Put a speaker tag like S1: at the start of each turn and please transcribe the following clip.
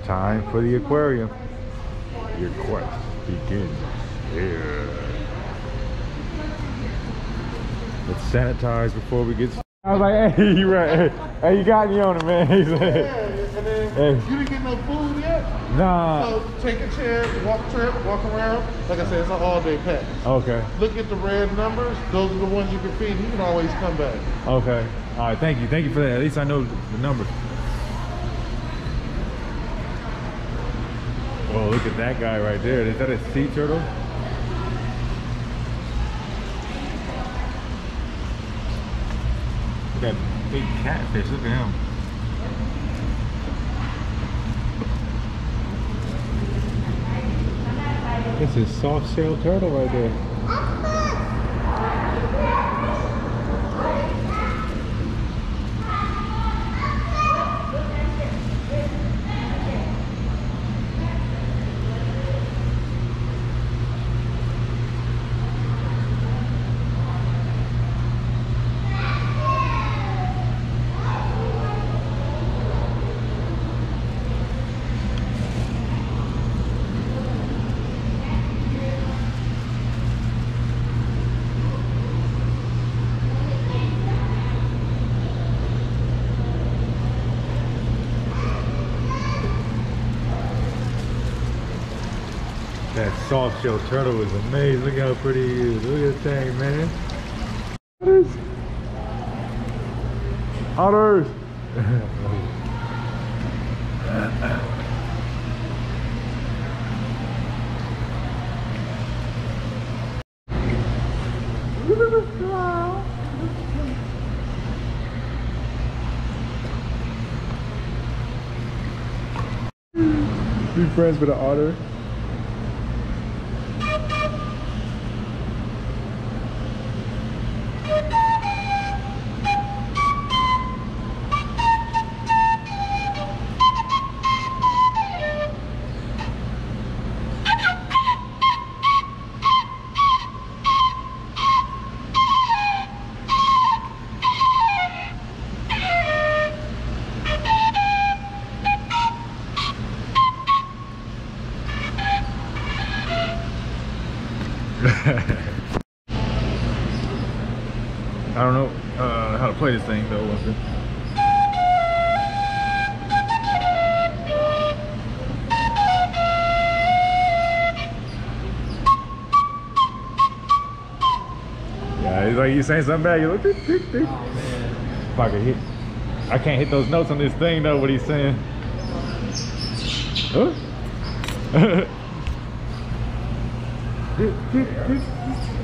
S1: Time for the aquarium. Your quest begins here. Let's sanitize before we get started. I was like, hey, you right. Hey, you got me on it, man. He's like,
S2: Yeah, and then
S1: hey.
S2: You didn't get no food yet?
S1: Nah.
S2: So take a chance, walk around. Like I said, it's an all-day pass.
S1: Okay.
S2: Look at the red numbers. Those are the ones you can feed. You can always come back.
S1: Okay. All right, thank you. Thank you for that. At least I know the numbers. Oh, look at that guy right there. Is that a sea turtle? Look at that big catfish. Look at him. This is soft-shell turtle right there. That soft shell turtle is amazing. Look how pretty he is. Look at that thing, man. Otters. Otters. Be friends with an otter. I don't know how to play this thing though. Yeah, he's like, you saying something bad, you look. If I could hit, I can't hit those notes on this thing though. What he's saying. Huh?